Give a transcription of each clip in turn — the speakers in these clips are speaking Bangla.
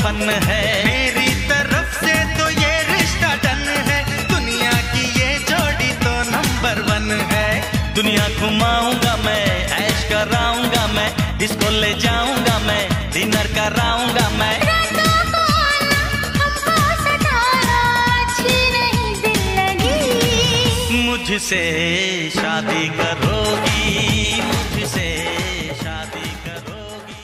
फन है। मेरी तरफ से तो ये रिश्ता डन है, दुनिया की ये जोड़ी तो नंबर 1 है। दुनिया घुमाऊंगा मैं, ऐश कराऊंगा मैं, डिस्को ले जाऊंगा मैं, डिनर कराऊंगा मैं। मुझसे शादी करोगी, मुझसे शादी करोगी।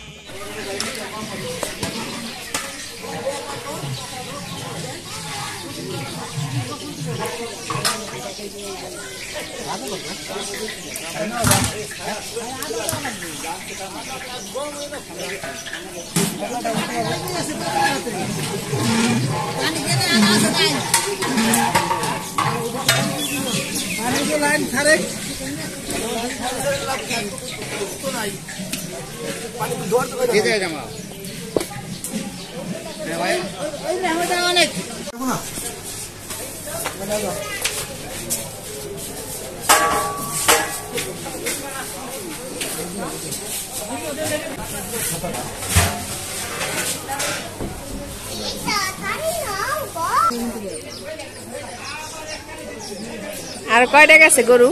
আর কয়টা গেছে গরু?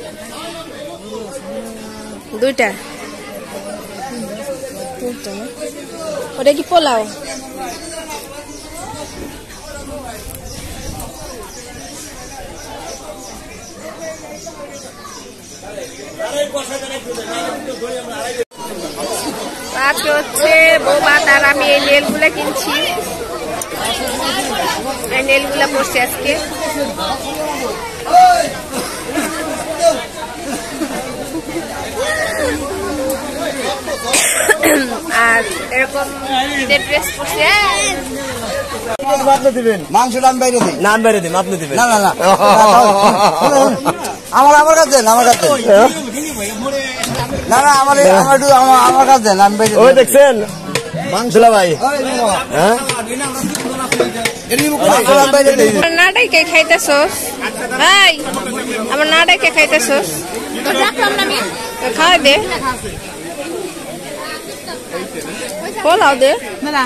2টা। ওটা কি পোলাও? আজকে হচ্ছে বৌমা তার আমি এই নেলগুলা কিনছি, এই নেলগুলা পড়ছি আজকে। আর এরকম ড্রেস পরছে। মাংস নাম বাইরে দিন, নাম বাইরে দিন, আপনি দিবেন না না না আমার কাছে দেন, আমার কাছে না না আমার কাছে দেন, আমি বাইরে। ওই দেখছেন মাংসলা ভাই, হ্যাঁ নাটাই কে খাইতেছস ভাই? আমার নাটাই কে খাইতেছস? খাওয়া দে, পোলাও দে।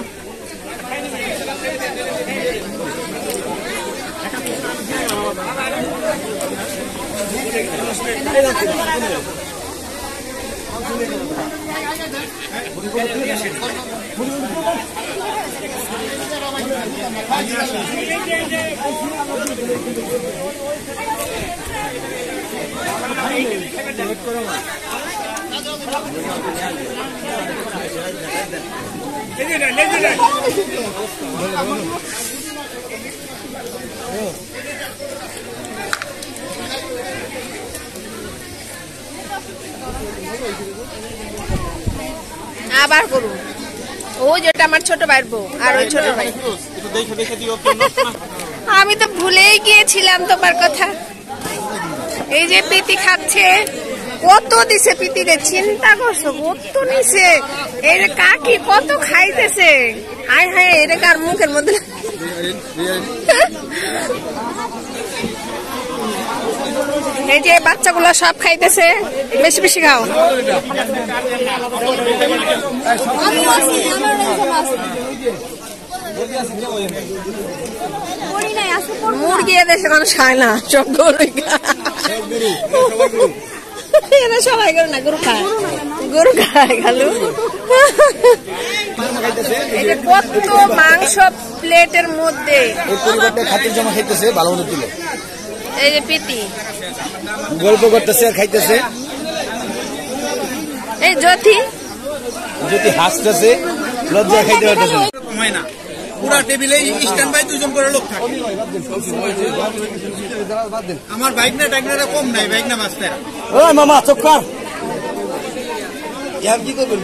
আবার করুন। ও যেটা আমার ছোট ভাইয়ের বউ, আর ওই ছোট ভাই। আমি তো ভুলেই গিয়েছিলাম তোমার কথা। এই যে পিতি খাচ্ছে, কত দিছে পিতিরে, চিন্তা করছো কত নিছে। এই যে কাকি কত খাইতেছে, হায় হায়, এটা কার মুখের মধ্যে। এই যে বাচ্চাগুলো সব খাইতেছে, বেশি বেশি খাও। মুরগি এদেশে মানুষ খায় না, সব গরু এরা সবাই গরু না, গরু খায়, গরু খায় খালু। কত মাংস প্লেটের মধ্যে, খাতির জমা খাইতেছে, ভালো মতো তুলে। এই যে পিতি গল্প করতেছে আর খাইতেছে। এই জ্যোতি হাসতেছে, লজ্জা খাইতে পারতেছে না। পুরা টেবিলে স্ট্যান্ড বাই 2 জন করে লোক থাকে। আমার বাইক না টাইগনারে কম নাই, বাইক না বাঁচতে। ও মামা চক্কর কি করবেন?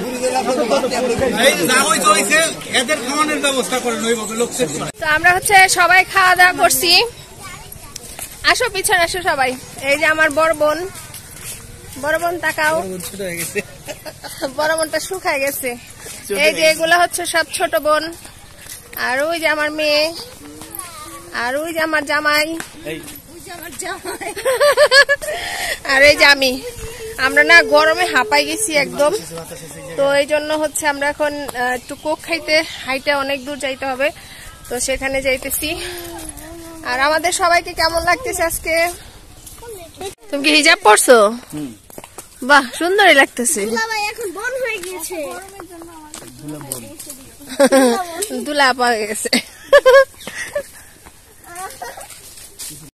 এদের খাওয়ানোর ব্যবস্থা করেন ওইভাবে লোক সেট করে। তো আমরা হচ্ছে সবাই খাওয়া দাওয়া করছি। আসো পিছনে আসো সবাই। এই যে আমার বড় বোন, বড় বোন তাকাও, বড় বোনটা শুকায় গেছে। এই যে এগুলা হচ্ছে সব ছোট বোন, আর ওই যে আমার মেয়ে, আর ওই যে আমার জামাই, আর এই যে আমি। আমরা না গরমে হাঁপাই গেছি একদম। তো এই জন্য হচ্ছে আমরা এখন একটু কোক খাইতে হাইটে অনেক দূর যাইতে হবে, তো সেখানে যাইতেছি। আর আমাদের সবাইকে কেমন লাগতেছে আজকে? তুমি কি হিজাব পরছো? বাহ, সুন্দরই লাগতেছে। দুলা পাওয়া গেছে।